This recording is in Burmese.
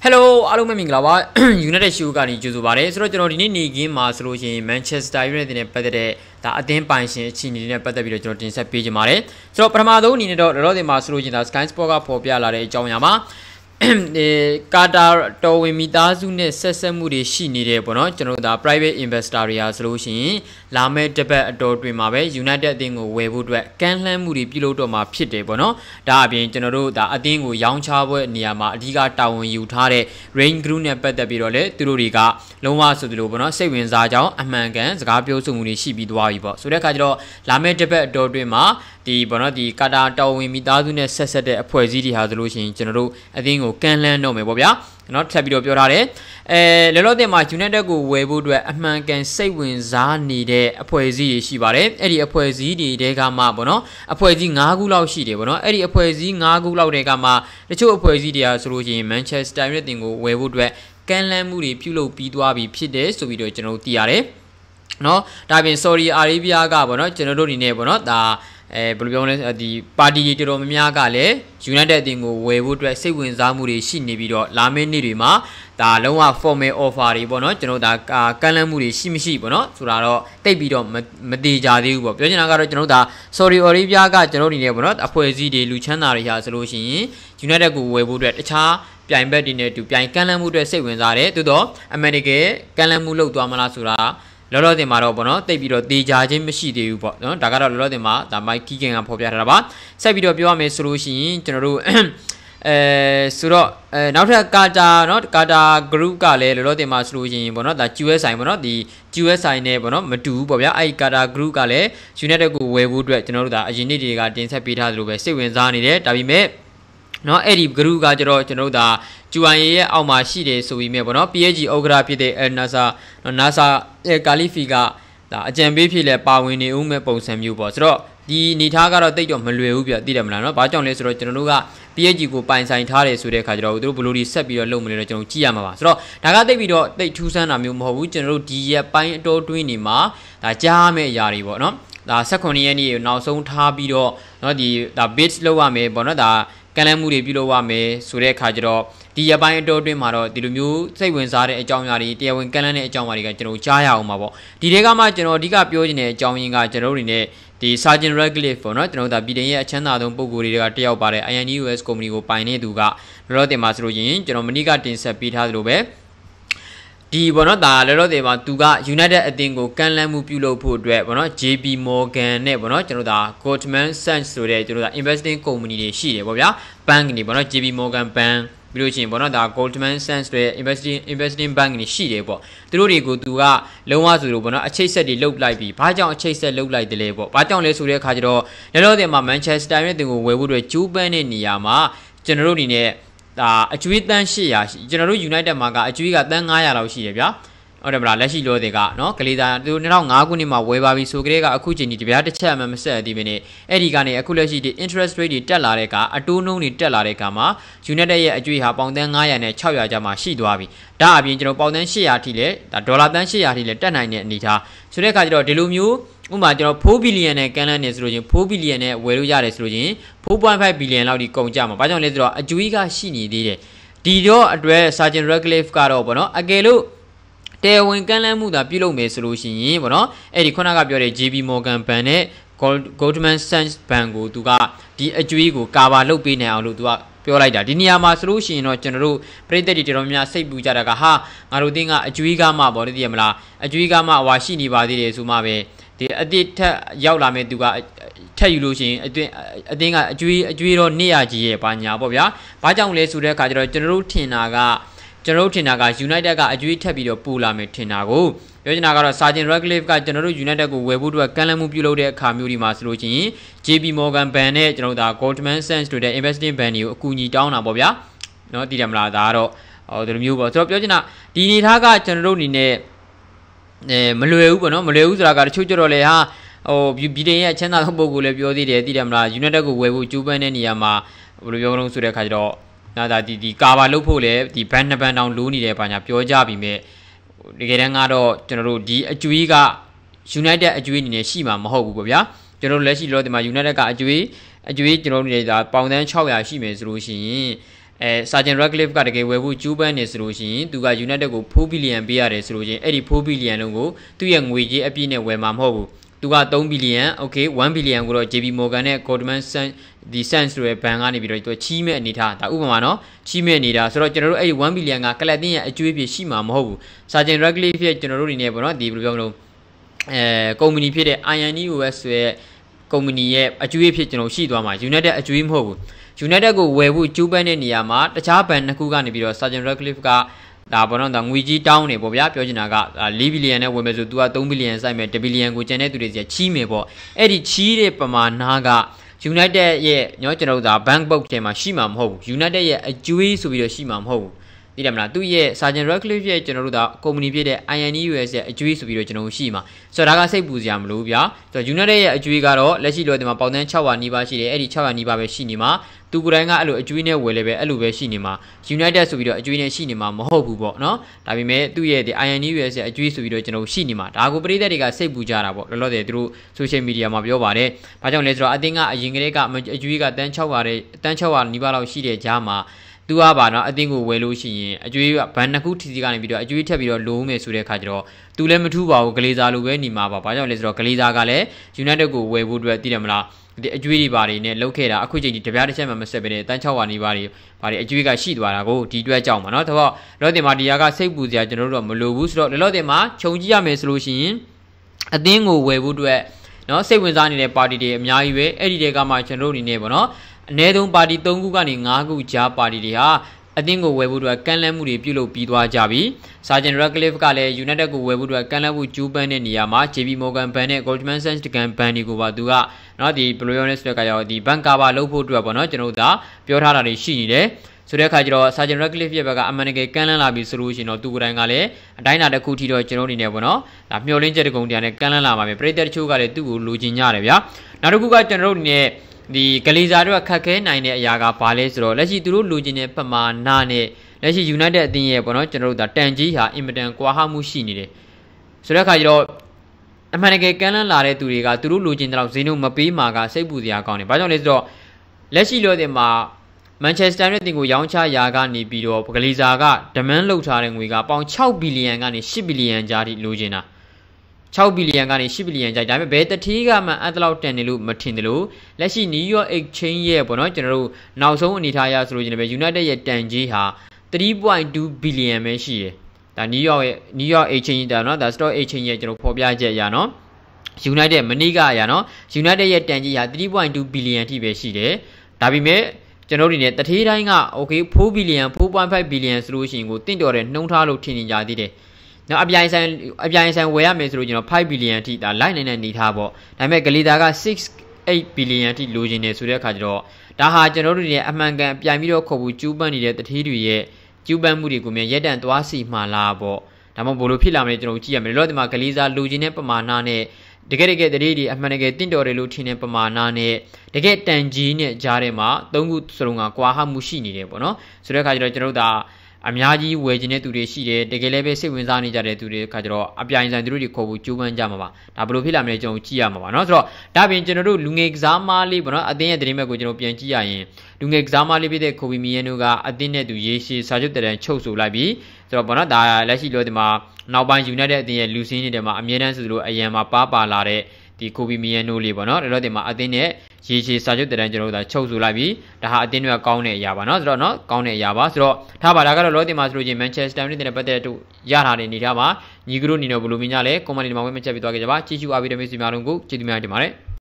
Hello အားလုံးပဲမင်္ဂလာပါ United Show ကနေကြိုဆိုပါရစေဆိုတော့ကျွန်တော်ဒီနေ့နေခင်းမှာဆိုလို့ရှိရင် Manchester United နဲ့ပတ်သက်တဲ့ဒါအသင်းပိုင်ရှင်အခြေအနေတွေနဲ့ပတ်သက်ပြီးတော့ကျွန်တော်တင်ဆက်ပေးချင်ပါတယ်ဆိုတော့ပထမဆုံးအနေနဲ့တော့လောလောဆယ်မှာဆိုလို့ရှိရင်ဒါ Sky Sport ကဖော်ပြလာတဲ့အကြောင်းအရာမှာကာတာတော်ဝင်မိသားစုနဲ့ဆက်ဆက်မှုတွေရှိနေတယ်ပေါ့နော်ကျွန်တော်ဒါ private investor တွေဟာဆိုလို့ရှိရင်လာမယ့်တစ်ပတ်အတော်တွင်မှာပဲ United အသင်းကိုဝယ်ဖို့အတွက်ကမ်းလှမ်းမှုတွေပြုလုပ်တော့မှာဖြစ်တယ်ပေါ့နော်ဒါအပြင်ကျွန်တော်တို့ဒါအသင်းကိုရောင်းချပွဲနေရာမှာအဓိကတာဝန်ယူထားတဲ့ Rain Group နဲ့ပတ်သက်ပြီးတော့လေသူတို့တွေကလုံးဝဆိုသလိုပေါ့နော်စိတ်ဝင်စားကြောင်းအမှန်ကန်စကားပြောဆိုမှုတွေရှိပြီးသွားပြီပေါ့ဆိုတဲ့အခါကျတော့လာမယ့်တစ်ပတ်အတော်တွင်မှာဒီပေါ့နော်ဒီကာတာတော်ဝင်မိသားစုနဲ့ဆက်ဆက်တဲ့အဖွဲ့အစည်းတွေဟာဆိုလို့ရှိရင်ကျွန်တော်တို့အသင်းကိုကမ်းလှမ်းတော့မယ်ပေါ့ဗျာနော်ထပ်ပြီးတော့ပြောထားတယ်လောလောဆယ်မှာ United ကိုဝယ်ဖို့အတွက်အမှန်ကန်စိတ်ဝင်စားနေတဲ့အဖွဲ့အစည်းတွေရှိပါတယ်အဲ့ဒီအဖွဲ့အစည်းတွေတဲကမှပေါ့နော်အဖွဲ့အစည်း9ခုလောက်ရှိတယ်ပေါ့နော်အဲ့ဒီအဖွဲ့အစည်း9ခုလောက်တဲကမှတချို့အဖွဲ့အစည်းတွေဟာဆိုလို့ရှိရင် Manchester United ကိုဝယ်ဖို့အတွက်ကမ်းလှမ်းမှုတွေပြုလုပ်ပြီးသွားပြီဖြစ်တယ်ဆိုပြီးတော့ကျွန်တော်တို့သိရတယ်နော်ဒါပြင် Saudi Arabia ကပေါ့နော်ကျွန်တော်တို့အနေနဲ့ပေါ့နော်ဒါဘယ်လိုပြောလဲဒီပါတီတွေတော်တော်များများကလည်း United အသင်းကိုဝယ်ဖို့အတွက်စိတ်ဝင်စားမှုတွေရှိနေပြီးတော့လာမယ့်နေ့တွေမှာဒါလုံးဝ formal offer တွေပေါ့နော်ကျွန်တော်ဒါကမ်းလှမ်းမှုတွေရှိမရှိပေါ့နော်ဆိုတာတော့တိတ်ပြီးတော့မတည်ကြသေးဘူးပေါ့ပြောချင်တာကတော့ကျွန်တော်ဒါ Saudi Arabia ကကျွန်တော်အနေနဲ့ပေါ့နော်အဖွဲ့အစည်းတွေလူချမ်းသာတွေဟာဆိုလို့ရှိရင် United ကိုဝယ်ဖို့အတွက်တခြားပြိုင်ဘက်တွေနဲ့တူပြိုင်ကမ်းလှမ်းမှုအတွက်စိတ်ဝင်စားတယ်သို့တော့ American ကမ်းလှမ်းမှုလုပ်သွားမလားဆိုတာလောလောဆယ်မှာတော့ပေါ့နော်တိတ်ပြီးတော့တေချာချင်းမရှိသေးဘူးပေါ့နော်ဒါကတော့လောလောဆယ်မှာဒါ Mike Keegan ကဖော်ပြထားတာပါဆက်ပြီးတော့ပြောရမယ်ဆိုလို့ရှိရင်ကျွန်တော်တို့ဆိုတော့နောက်ထပ်ကာတာเนาะကာတာ group ကလည်းလောလောဆယ်မှာဆိုလို့ရှိရင်ပေါ့နော်ဒါ QSI ပေါ့နော်ဒီ QSI နဲ့ပေါ့နော်မတူဘူးပေါ့ဗျာအဲ့ကာတာ group ကလည်း United ကိုဝယ်ဖို့အတွက်ကျွန်တော်တို့ဒါအရင်နေ့တွေကတင်ဆက်ပေးထားသလိုပဲစိတ်ဝင်စားနေတယ်ဒါပေမဲ့နော်အဲ့ဒီ group ကကျတော့ကျွန်တော်တို့ဒါ QIA ရဲ့အောက်မှာရှိတယ်ဆိုပြီးမြဲပေါ့နော် PSG ဥက္ကဋ္ဌဖြစ်တဲ့ NASA ကာလီဖီကဒါအကြံပေးဖြစ်လဲပါဝင်နေဦးမဲ့ပုံစံမျိုးပေါ့ဆိုတော့ဒီနေသားကတော့တိတ်တော့မလွယ်ဘူးပြသိတယ်မလားနော်ဘာကြောင့်လဲဆိုတော့ကျွန်တော်တို့က PSG ကိုပိုင်ဆိုင်ထားတယ်ဆိုတဲ့အခါကျတော့သူတို့ဘလို့ဒီဆက်ပြီးတော့လုပ်မလဲတော့ကျွန်တော်ကြည့်ရမှာပါဆိုတော့ဒါကတိတ်ပြီးတော့တိတ်ထူးဆန်းတာမျိုးမဟုတ်ဘူးကျွန်တော်တို့ဒီရက်ပိုင်းအတော်တွင်းနေမှာဒါကြားမဲ့အရာတွေပေါ့နော်ဒါ18ရက်နေ့နောက်ဆုံးထားပြီးတော့เนาะဒီဒါ bid လောက်ရမယ်ပေါ့နော်ဒါကမ်းလှမ်းမှုတွေပြုလုပ်ရမယ်ဆိုတဲ့အခါကျတော့ဒီရပိုင်းအတော်အတွင်းမှာတော့ဒီလိုမျိုးစိတ်ဝင်စားတဲ့အကြောင်းအရာတွေတရားဝင်ကမ်းလှမ်းတဲ့အကြောင်းအရာတွေကကျွန်တော်ကြားရအောင်ပါပေါ့ဒီတွေကမှကျွန်တော်အဓိကပြောချင်တဲ့အကြောင်းရင်းကကျွန်တော်တို့တွေနဲ့ဒီ Sergeant Ratcliffe ပေါ့နော်ကျွန်တော်တို့ဒါပြည်တင်ရဲ့အချမ်းသာဆုံးပုံကိုယ်တွေကတယောက်ပါတယ် INUS company ကိုပိုင်နေသူကလောလောဆယ်မှာဆိုလို့ရင်ကျွန်တော်မနေ့ကတင်ဆက်ပေးထားသလိုပဲဒီပေါ့နော်ဒါလောလောဆယ်မှာသူက United အသင်းကိုကမ်းလှမ်းမှုပြုလုပ်ဖို့အတွက်ပေါ့နော် JP Morgan နဲ့ပေါ့နော်ကျွန်တော်တို့ဒါ Goldman Sachs ဆိုတဲ့ကျွန်တော်တို့ဒါ investing company တွေရှိတယ်ပေါ့ဗျာ bank တွေပေါ့နော် JP Morgan bank ပြီးလို့ရှိရင်ပေါ့နော်ဒါ Goldman Sachs တွေ investing bank တွေရှိတယ်ပေါ့သူတို့တွေကိုသူကလုံးဝဆိုလို့ပေါ့နော်အချိတ်ဆက်တွေလုတ်လိုက်ပြီးဘာကြောင့်အချိတ်ဆက်လုတ်လိုက်တယ်လဲပေါ့ဘာကြောင့်လဲဆိုတဲ့အခါကျတော့လောလောဆယ်မှာ Manchester United ကိုဝယ်ဖို့အတွက်ကျူးပန်းတဲ့နေရာမှာကျွန်တော်တို့အနေနဲ့ဒါအကျွေးတန်း800ရှိကျွန်တော်တို့ United မှာကအကျွေးကတန်း900လောက်ရှိတယ်ဗျာဟုတ်တယ်မလားလက်ရှိလောတွေကနော်ကလေးသားသူ2005ခုနှစ်မှာဝယ်ပါပြီဆိုကြတဲ့ကအခုချိန်ဒီတပြားတစ်ချက်မှမဆက်သေးဘဲနဲ့အဲ့ဒီကနေအခုလက်ရှိဒီ interest rate တွေတက်လာတဲ့ကအတိုးနှုန်းတွေတက်လာတဲ့ကမှာ United ရဲ့အကျွေးဟာပေါင်တန်း900နဲ့600ကျမှရှိသွားပြီဒါအပြင်ကျွန်တော်ပေါင်တန်း800ထိလဲဒါဒေါ်လာတန်း800ထိလဲတက်နိုင်တဲ့အနေထားဆိုတဲ့အခါကျတော့ဒီလိုမျိုးဥပမာကျွန်တော်4 billion နဲ့ကန်လန်းနေဆိုလို့ချင်း4 billion နဲ့ဝယ်လို့ရတယ်ဆိုလို့ချင်း4.5 billion လောက်ဒီကုန်ကြမှာဘာကြောင့်လဲဆိုတော့အကျွေးကရှိနေသေးတယ်ဒီတော့အတွက် Sergeant Ratcliffe ကတော့ဗောနော်အကယ်လို့တဲဝင်ကမ်းလှမ်းမှုသာပြုလုပ်မယ်ဆိုလို့ရှိရင်ဗောနော်အဲ့ဒီခုနကပြောတဲ့ JP Morgan Bank နဲ့ Goldman Sachs Bank ကိုသူကဒီအကျွေးကိုကာဗာလုပ်ပေးနိုင်အောင်လို့သူကပြောလိုက်တာဒီနေရာမှာဆိုလို့ရှိရင်တော့ကျွန်တော်တို့ပြည်သက်တွေတော်တော်များစိတ်ပူကြတာကဟာငါတို့တင်းကအကျွေးကမှဗောသိရမလားအကျွေးကမှဟွာရှိနေပါသေးတယ်ဆိုမှပဲဒီအတိထက်ရောက်လာမယ်သူကထက်ယူလို့ရှိရင်အတင်းကအကျွေးတော့နေရကြီးရဲ့ပါညာပေါ့ဗျာဘာကြောင့်လဲဆိုတဲ့အခါကျတော့ကျွန်တော်တို့ထင်တာကUnited ကအကျွေးထက်ပြီးတော့ပူလာမယ်ထင်တာကိုပြောချင်တာကတော့ Sergeant Ratcliffe ကကျွန်တော်တို့ United ကိုဝယ်ဖို့အတွက်ကမ်းလှမ်းမှုပြုလုပ်တဲ့အခါမျိုးဒီမှာဆိုလို့ချင်း JP Morgan Bank နဲ့ကျွန်တော်တို့ဒါ Goldman Sachs တို့တဲ့ investing bank တွေကိုအကူအညီတောင်းတာပေါ့ဗျာနော်သိတယ်မလားဒါကတော့ဒီလိုမျိုးပေါ့ဆိုတော့ပြောချင်တာဒီအနေထားကကျွန်တော်တို့အနေနဲ့မလွယ်ဘူးပေါ့နော်မလွယ်ဘူးဆိုတာကတချို့ကြတော့လေဟာဟိုဗီဒီရဲ့အချမ်းသာဆုံးပုံကိုလည်းပြောသေးတယ်သိတယ်မလား United ကိုဝယ်ဖို့ကြိုးပမ်းတဲ့နေရာမှာဘယ်လိုပြောလို့ဆိုတဲ့အခါကျတော့ဒါဒီကာဗာလုပ်ဖို့လေဒီဘန်နှစ်ဘန်တောင်လိုးနေတယ်ပါညာပြောကြပြီးမဲ့တကယ်တမ်းကတော့ကျွန်တော်တို့ဒီအကျွေးက United အကျွေးအနေနဲ့ရှိမှာမဟုတ်ဘူးပေါ့ဗျာကျွန်တော်တို့လက်ရှိလောဒီမှာ United ကအကျွေးကျွန်တော်တို့နေတာပေါင်တန်း600ရှိမယ်ဆိုလို့ရှိရင် Sergeant Radcliffe ကတကယ်ဝယ်ဖို့ကျူးပန်းနေဆိုလို့ရှိရင်သူက United ကို4 billion ပေးရတယ်ဆိုလို့ရှိရင်အဲ့ဒီ4 billion လုံးကိုသူ့ရဲ့ငွေကြေးအပြည့်နဲ့ဝယ်မှာမဟုတ်ဘူးသူက3 billion okay 1 billion ကိုတော့ JP Morgan နဲ့ Goldman Sachs ဒီ Sachs ဆိုတဲ့ဘဏ်ကနေပြီးတော့သူချီးမဲ့အနေထားဒါဥပမာနော်ချီးမဲ့နေတာဆိုတော့ကျွန်တော်တို့အဲ့ဒီ1 billion ကကလပ်တင်းရဲ့အကျွေးပြည့်ရှိမှာမဟုတ်ဘူး Sergeant Radcliffe ရဲ့ကျွန်တော်တို့အနေနဲ့ပေါ့နော်ဒီဘယ်လိုပြောမလို့ကုမ္ပဏီဖြစ်တဲ့ INEOS ဆိုတဲ့ကုမ္ပဏီရဲ့အကျွေးဖြစ်ကျွန်တော်ရှိသွားမှာ United အကျွေးမဟုတ်ဘူး United ကိုဝယ်ဖို့ကျူးပန်းတဲ့နေရာမှာတခြားဘဏ်နှစ်ခုကနေပြီးတော့ Sergeant Radcliffe ကဒါဘောနော်ဒါငွေကြီးတောင်းနေပေါ့ဗျာပြောချင်တာက4 billion နဲ့ဝယ်မယ်ဆိုသူက3 billion စိုက်မယ်1 billion ကိုကျန်တဲ့သူတွေစီချီးမယ်ပေါ့အဲ့ဒီချီးတဲ့ပမာဏက United ရဲ့ညောကျွန်တော်တို့ဒါ bank book ထဲမှာရှိမှာမဟုတ်ဘူး United ရဲ့အကျွေးဆိုပြီးတော့ရှိမှာမဟုတ်ဘူးသိတယ်မလားသူရဲ့ Sergeant Radcliffe ရဲ့ကျွန်တော်တို့ဒါကုမ္ပဏီဖြစ်တဲ့ INEOS ရဲ့အကျွေးဆိုပြီးတော့ကျွန်တော်တို့ရှိမှာဆိုတော့ဒါကစိတ်ပူစရာမလိုဗျာဆိုတော့ United ရဲ့အကျွေးကတော့လက်ရှိလို့ဒီမှာပေါင်တန်း600နီးပါးရှိတယ်အဲ့ဒီ600နီးပါးပဲရှိနေမှာသူကိုယ်တိုင်ကအဲ့လိုအကျွေးနဲ့ဝယ်လဲပဲအဲ့လိုပဲရှိနေမှာ United ဆိုပြီးတော့အကျွေးနဲ့ရှိနေမှာမဟုတ်ဘူးပေါ့နော်ဒါပေမဲ့သူ့ရဲ့ဒီ INEOS ရဲ့အကျွေးဆိုပြီးတော့ကျွန်တော်ရှိနေမှာဒါကိုပရိသတ်တွေကစိတ်ပူကြတာပေါ့လောလောဆယ်သူတို့ social media မှာပြောပါတယ်ဘာကြောင့်လဲဆိုတော့အသင်းကအရင်ကတည်းကအကျွေးကတန်း600နီးပါးလောက်ရှိတဲ့ကြားမှာသူကပါနော်အသင်းကိုဝယ်လို့ရှိရင်အကျွေးကဘန်နှစ်ခုထီစီကနေပြီးတော့အကျွေးထက်ပြီးတော့လိုးမယ်ဆိုတဲ့အခါကျတော့သူလည်းမထူးပါဘူးဂလေးစာလိုပဲနေမှာပါဘာကြောင့်လဲဆိုတော့ဂလေးစာကလည်း United ကိုဝယ်ဖို့အတွက်သိတယ်မလားဒီအကျွေးတွေပါတွေနဲ့လောက်ခဲ့တာအခုချိန်ဒီတပြားတစ်ချက်မှမဆက်ပဲနဲ့တန်း600နီးပါးတွေပါတွေအကျွေးကရှိသွားတာကိုဒီအတွက်ကြောင့်ပါနော်တော့လောတင်မှာဒီကစိတ်ပူစရာကျွန်တော်တို့တော့မလိုဘူးဆိုတော့လောတင်မှာခြုံကြည့်ရမယ်ဆိုလို့ရှိရင်အသင်းကိုဝယ်ဖို့အတွက်နော်စိတ်ဝင်စားနေတဲ့ပါတီတွေအများကြီးပဲအဲ့ဒီတွေကမှကျွန်တော်တို့အနေနဲ့ပေါ့နော်အနည်းဆုံးပါတီ3ခုကနေ5ခုကြားပါတီတွေဟာအသင်းကိုဝယ်ဖို့အတွက်ကန့်လန့်မှုတွေပြုလုပ်ပြီးသွားကြပြီ Sergeant Radcliffe ကလည်း United ကိုဝယ်ဖို့အတွက်ကန့်လန့်မှုကျူးပန်းတဲ့နေရာမှာ JP Morgan ဘဏ်နဲ့ Goldman Sachs တကန်ဘဏ်တွေကိုပါသူကနော်ဒီ Billionaires တွေကရောဒီ bank cover လုပ်ဖို့အတွက်ပေါ့နော်ကျွန်တော်တို့ဒါပြောထားတာတွေရှိနေတယ်ဆိုတဲ့အခါကျတော့ Sergeant Radcliffe ရဲ့ဘက်ကအမှန်တကယ်ကန့်လန့်လာပြီဆိုလို့ရှိရင်တော့သူကိုယ်တိုင်ကလည်းအတိုင်းအတာတစ်ခုထိတော့ကျွန်တော်အနေနဲ့ပေါ့နော်ဒါမျှော်လင့်ချက်တကုံတရားနဲ့ကန့်လန့်လာပါမယ်ပရိသတ်တချို့ကလည်းသူ့ကိုလိုချင်ကြတယ်ဗျာနောက်တစ်ခုကကျွန်တော်တို့အနေနဲ့ဒီဂလီဇာတို့ကခက်ခဲနိုင်တဲ့အရာကဘာလဲဆိုတော့လက်ရှိသူတို့လိုချင်တဲ့ပမာဏနဲ့လက်ရှိ United အသင်းရဲ့ပေါ့နော်ကျွန်တော်တို့ဒါတန်ကြီးဟာအင်မတန်ကွာဟမှုရှိနေတယ်ဆိုတဲ့အခါကျတော့အမှန်တကယ်ကန့်လန့်လာတဲ့သူတွေကသူတို့လိုချင်တဲ့လောက်ဈေးနှုန်းမပေးမှာကစိတ်ပူစရာကောင်းတယ်ဘာကြောင့်လဲဆိုတော့လက်ရှိလို့တဲ့မှာ Manchester United ကိုရောင်းချရာကနေပြီးတော့ဂလီဇာက demand လုပ်ထားတဲ့ငွေကပေါင်6 billion ကနေ10 billion ကြားထိလိုချင်တာ6 billion ကနေ10 billion ကြာဒါပေမဲ့ဘယ်တတိကမှအဲ့တလောက်တန်နေလို့မထင်တယ်လို့လက်ရှိ New York Exchange ရဲ့ပေါ့နော်ကျွန်တော်တို့နောက်ဆုံးအနေထားရဆိုလို့ကျွန်တော်ပဲ United ရဲ့တန်ကြီးဟာ3.2 billion ပဲရှိတယ်ဒါ New York Exchange ဒါနော်ဒါ Stock Exchange ရဲ့ကျွန်တော်ဖော်ပြချက်အရာနော် United မနေ့ကအရာနော် United ရဲ့တန်ကြီးဟာ3.2 billion ထိပဲရှိတယ်ဒါပေမဲ့ကျွန်တော်တို့ဒီနေ့တထေးတိုင်းက okay 4 billion 4.5 billion ဆိုလို့ရှိရင်ကိုတင့်တော်တဲ့နှုံးထားလို့ထင်နေကြသေးတယ်နော်အပြိုင်ဆိုင်ဝယ်ရမယ်ဆိုလို့ကျွန်တော်5 billion အထိဒါလိုက်နိုင်တဲ့နေထားပေါ့ဒါပေမဲ့ဂလီတာက8 billion အထိလိုချင်နေဆိုတဲ့အခါကျတော့ဒါဟာကျွန်တော်တို့တွေအမှန်ကန်ပြိုင်ပြီးတော့ခေါ်ဖို့ကျူးပန်းနေတဲ့တထေးတွေရဲ့ကျူးပန်းမှုတွေကိုမြန်ရက်တန့်သွားစီမှာလားပေါ့ဒါမှမဟုတ်ဘလို့ဖြစ်လာမလဲကျွန်တော်ကြည့်ရမယ်လို့ဒီမှာဂလီစာလိုချင်တဲ့ပမာဏနဲ့တကယ်တည်းတွေအမှန်တကယ်တင့်တော်တယ်လို့ထင်တဲ့ပမာဏနဲ့တကယ်တန်ကြီးနဲ့ကြားထဲမှာ၃ခုစလုံးကကွာဟမှုရှိနေတယ်ပေါ့နော်ဆိုတဲ့အခါကျတော့ကျွန်တော်တို့ဒါအများကြီးဝယ်ခြင်းတဲ့သူတွေရှိတယ်တကယ်လည်းပဲစိတ်ဝင်စားနေကြတဲ့သူတွေခါကျတော့အပြိုင်ဆိုင်သူတို့တွေခေါ်ဖို့ကြိုးပမ်းကြမှာပါဒါဘယ်လိုဖြစ်လာမလဲကျွန်တော်ကြည့်ရမှာပါเนาะဆိုတော့ဒါပြင်ကျွန်တော်တို့လူငယ်ကစားမလေးပေါ့နော်အသင်းရဲ့သတင်းဘက်ကိုကျွန်တော်ပြန်ကြည့်ရရင်လူငယ်ကစားမလေးဖြစ်တဲ့ကိုဘီမီယန်တို့ကအသင်းနဲ့သူရေရှည်စာချုပ်တရံချုပ်ဆိုလိုက်ပြီးဆိုတော့ပေါ့နော်ဒါလက်ရှိလို့ဒီမှာနောက်ပိုင်း United အသင်းရဲ့လူစင်းတွေမှာအမြဲတမ်းဆိုလို့အရန်မှာပါလာတဲ့ဒီကိုဘီမီယန်တို့လေးပေါ့နော်တော့ဒီမှာအသင်းနဲ့ရေရှည်စာချုပ်တရံကျွန်တော်တို့ချုပ်ဆိုလိုက်ပြီးဒါဟာအသင်းတွေကကောင်းတဲ့အရာပါเนาะဆိုတော့เนาะကောင်းတဲ့အရာပါဆိုတော့ထားပါဒါကတော့လောတင်မှာဆိုလို့ချင်း Manchester United နဲ့ပတ်သက်တဲ့ရထားတဲ့နေထားပါညီကတို့နေတော့ဘယ်လိုမြင်ကြလဲကွန်မန့်တွေမှာဝေးမချက်ပြသွားကြပါကြည့်ရှုအားပေးတဲ့မိတ်ဆွေများတို့ကိုကျေးဇူးများတင်ပါတယ်